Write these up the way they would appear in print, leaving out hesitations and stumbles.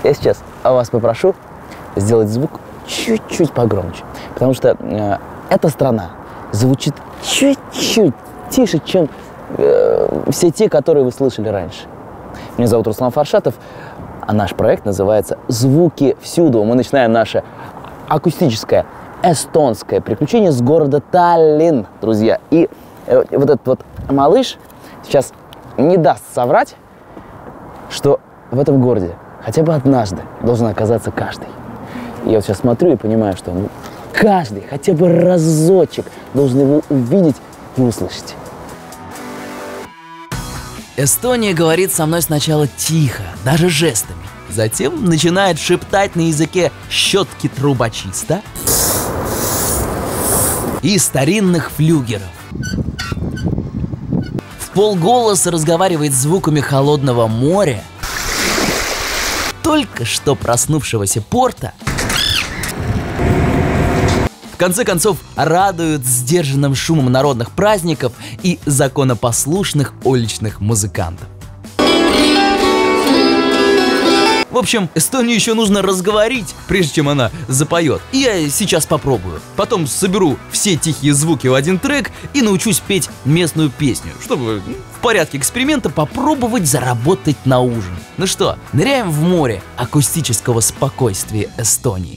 Я сейчас вас попрошу сделать звук чуть-чуть погромче, потому что эта страна звучит чуть-чуть тише, чем все те, которые вы слышали раньше. Меня зовут Руслан Фаршатов, а наш проект называется «Звуки всюду». Мы начинаем наше акустическое эстонское приключение с города Таллин, друзья. И вот этот вот малыш сейчас не даст соврать, что в этом городе хотя бы однажды должен оказаться каждый. Я вот сейчас смотрю и понимаю, что каждый хотя бы разочек должен его увидеть и услышать. Эстония говорит со мной сначала тихо, даже жестами. Затем начинает шептать на языке щетки трубочиста и старинных флюгеров. В полголоса разговаривает звуками холодного моря, только что проснувшегося порта. В конце концов, радуют сдержанным шумом народных праздников и законопослушных уличных музыкантов. В общем, Эстонию еще нужно разговорить, прежде чем она запоет. И я сейчас попробую. Потом соберу все тихие звуки в один трек и научусь петь местную песню, чтобы в порядке эксперимента попробовать заработать на ужин. Ну что, ныряем в море акустического спокойствия Эстонии.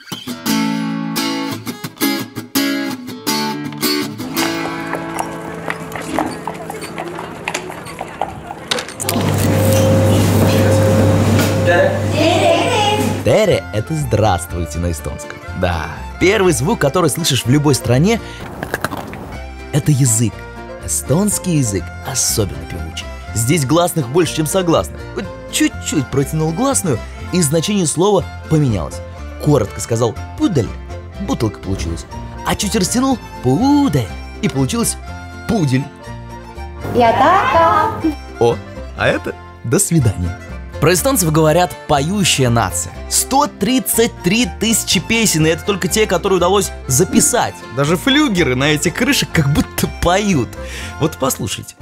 Тере – это «здравствуйте» на эстонском. Да, первый звук, который слышишь в любой стране – это язык. Эстонский язык особенно певучий. Здесь гласных больше, чем согласных. Вот чуть-чуть протянул гласную, и значение слова поменялось. Коротко сказал «пудель» – бутылка получилась. А чуть растянул – «пудель» – и получилось «пудель». О, а это «до свидания». Про эстонцев говорят «поющая нация». 133 тысячи песен, и это только те, которые удалось записать. Даже флюгеры на этих крышах как будто поют. Вот послушайте.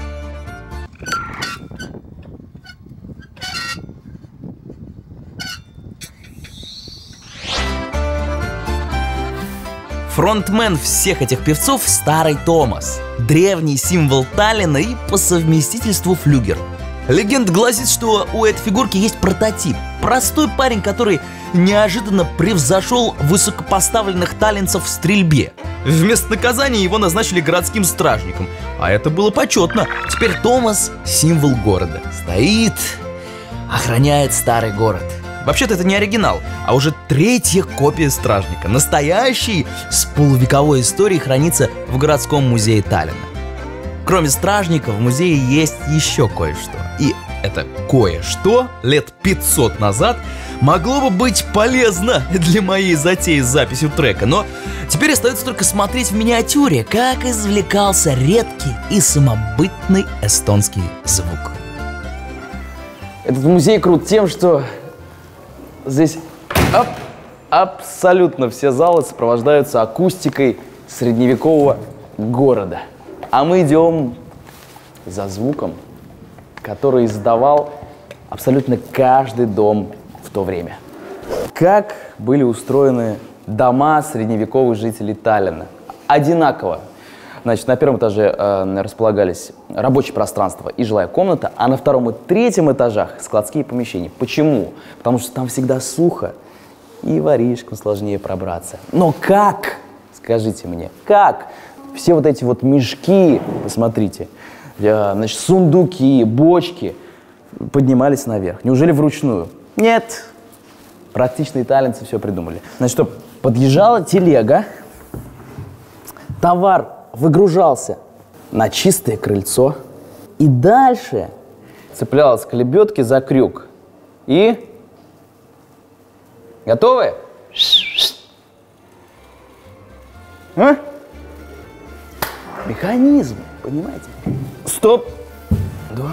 Фронтмен всех этих певцов – Старый Томас, древний символ Таллина и по совместительству флюгер. Легенда гласит, что у этой фигурки есть прототип. Простой парень, который неожиданно превзошел высокопоставленных таллинцев в стрельбе. Вместо наказания его назначили городским стражником. А это было почетно. Теперь Томас – символ города. Стоит, охраняет старый город. Вообще-то это не оригинал, а уже третья копия стражника. Настоящий, с полувековой историей, хранится в городском музее Таллина. Кроме стражника, в музее есть еще кое-что. И это кое-что лет 500 назад могло бы быть полезно для моей затеи с записью трека. Но теперь остается только смотреть в миниатюре, как извлекался редкий и самобытный эстонский звук. Этот музей крут тем, что здесь абсолютно все залы сопровождаются акустикой средневекового города. А мы идем за звуком, который издавал абсолютно каждый дом в то время. Как были устроены дома средневековых жителей Таллина? Одинаково. Значит, на первом этаже располагались рабочее пространство и жилая комната, а на втором и третьем этажах складские помещения. Почему? Потому что там всегда сухо, и воришкам сложнее пробраться. Но как? Скажите мне, как? Все вот эти вот мешки, посмотрите, значит, сундуки, бочки поднимались наверх. Неужели вручную? Нет. Практичные таллинцы все придумали. Значит, что, подъезжала телега, товар выгружался на чистое крыльцо, и дальше цеплялась к лебедке за крюк. И... Готовы? А? Механизм, понимаете? Стоп. Да.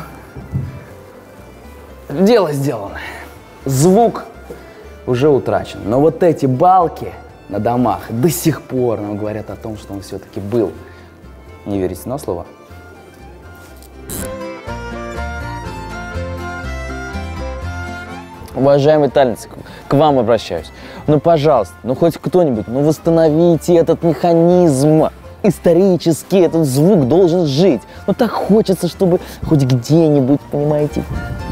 Дело сделано. Звук уже утрачен. Но вот эти балки на домах до сих пор нам говорят о том, что он все-таки был. Не верите на слово? Уважаемый таллинцы, к вам обращаюсь. Ну, пожалуйста, ну хоть кто-нибудь, ну восстановите этот механизм. Исторически этот звук должен жить. Ну так хочется, чтобы хоть где-нибудь, понимаете,